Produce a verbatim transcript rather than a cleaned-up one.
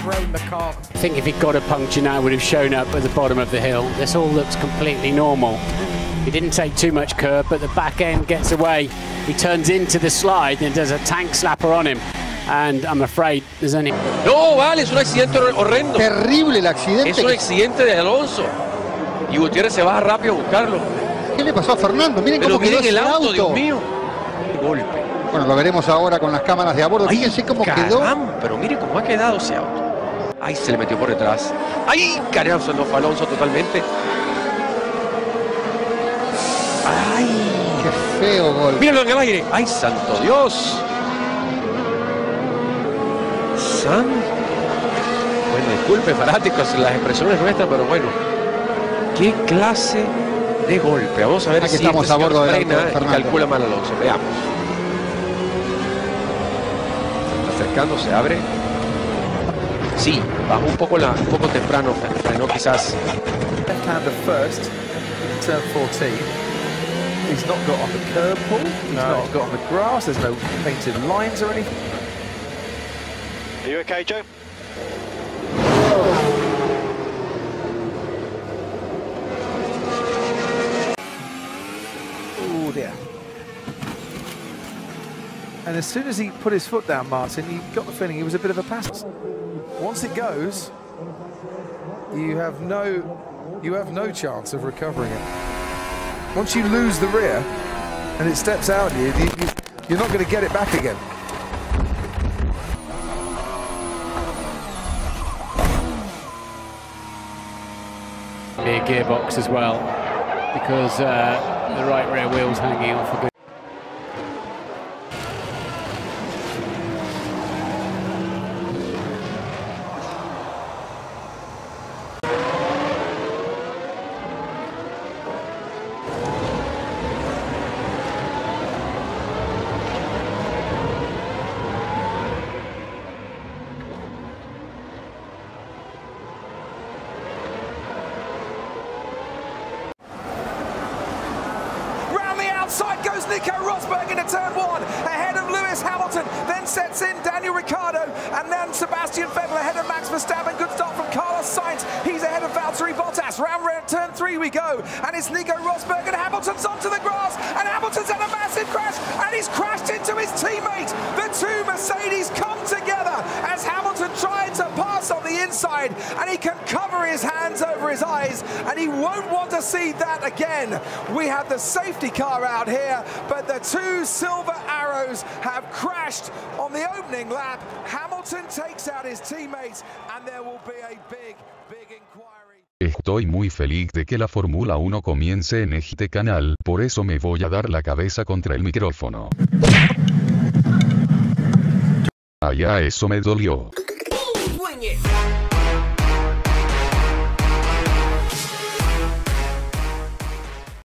thrown the car. I think if he'd got a puncture now, would have shown up at the bottom of the hill. This all looks completely normal. He didn't take too much curb, but the back end gets away. He turns into the slide and does a tank slapper on him. And I'm afraid there's only... No, vale, es un accidente horrendo. Terrible el accidente. Es un accidente de Alonso. Y Gutiérrez se baja rápido a buscarlo. ¿Qué le pasó a Fernando? Miren Pero cómo quedó miren el ese auto, auto. Dios mío. Qué golpe. Bueno, lo veremos ahora con las cámaras de a bordo. Ay, Fíjense cómo caramba, quedó. pero mire cómo ha quedado ese auto. Ay, se le metió por detrás. Ay, caramba, se nos fue Alonso totalmente. Ay. Qué feo gol. Míralo en el aire. Ay, santo Dios. San. Bueno, disculpe, fanáticos, las expresiones nuestras, pero bueno. Qué clase de golpe. Vamos a ver Aquí si estamos este a bordo del auto de frena y Fernando. calcula mal Alonso. Veamos. Se está acercando, se abre. Sí, bajó un poco, la, un poco temprano, frenó quizás. Left-hander first in turn fourteen. He's not got on the curb, Paul. He's No. not got on the grass. There's no painted lines or anything. Are you okay, Joe? Oh dear. And as soon as he put his foot down, Martin, you got the feeling he was a bit of a pass. Once it goes, you have no, you have no chance of recovering it. Once you lose the rear, and it steps out of you, you, you you're not going to get it back again. Be a gearbox as well, because uh, the right rear wheel's hanging off a good. Outside goes Nico Rosberg into turn one, ahead of Lewis Hamilton, then sets in Daniel Ricciardo, and then Sebastian Vettel ahead of Max Verstappen. Good start from Carlos Sainz, he's ahead of Valtteri Bottas. Round round turn three we go, and it's Nico Rosberg, and Hamilton's onto the grass, and Hamilton's had a massive crash, and he's crashed into his teammate. The two Mercedes come together as Hamilton tried to pass on the inside, and he can cover his hands over his eyes, and he won't want to see that again. We have the safety car out here, but the two silver arrows have crashed on the opening lap. Hamilton takes out his teammates, and there will be a big, big inquiry. Estoy muy feliz de que la Fórmula uno comience en este canal, por eso me voy a dar la cabeza contra el micrófono. Allá eso me dolió. Swing it.